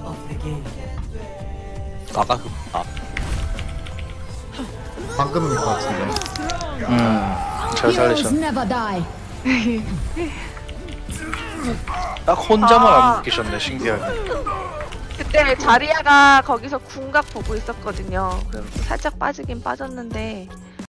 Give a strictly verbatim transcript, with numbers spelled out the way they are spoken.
아까 그 아. 방금인 것 같은데. 음잘 Heroes 살리셨. never die. 딱 혼자만 아. 안 묶이셨네 신기하게. 그때 자리아가 거기서 궁각 보고 있었거든요. 그래서 살짝 빠지긴 빠졌는데